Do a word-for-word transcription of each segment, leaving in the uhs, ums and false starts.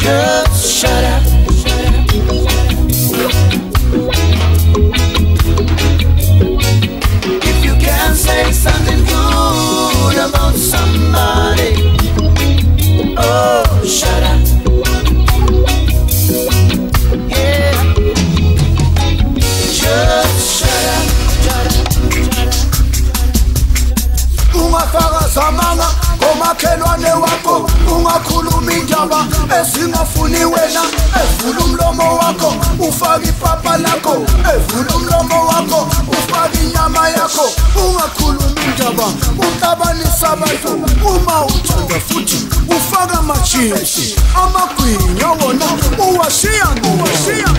Just shut up. If you can say something good about somebody, oh, shut up. Yeah. Just shut up. Ungafaka zamanga komakhelwane wakho, ungakhuluma indaba ezingafuni wena. Evula umlomo wakho ufake ipapa lakho, evula umlomo wakho ufake inyama yakho. Ungakhuluma indaba utabanisa abantu. Uma uthanda futhi ufaka amajinsi amagwinya wona uwashiya uwashiya.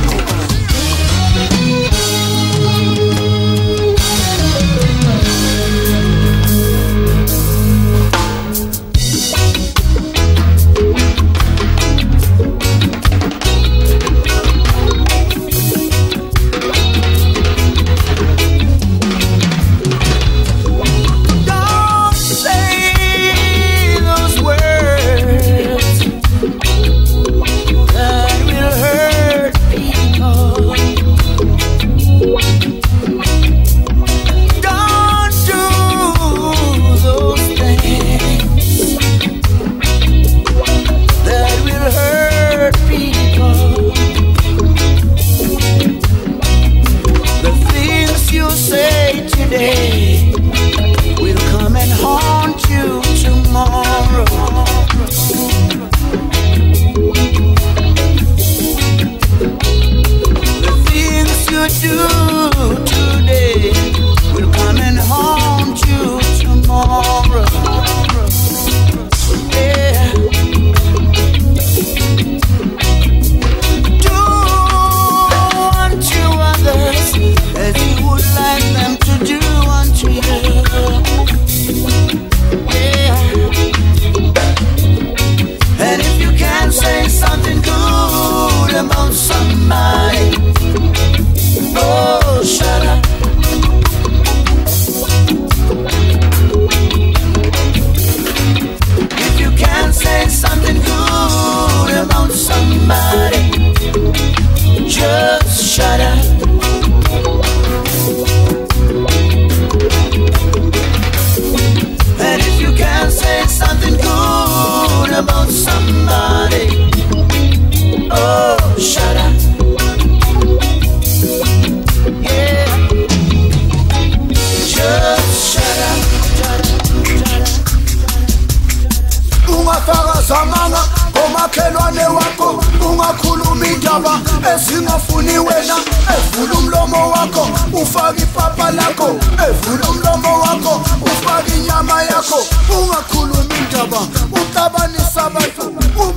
Komakhelwane wakho ungakhuluma indaba ezingafuni wena. Evula umlomo wakho ufake ipapa lakho, evula umlomo wakho ufake inyama yakho. Ungakhuluma indaba utabanisa abantu.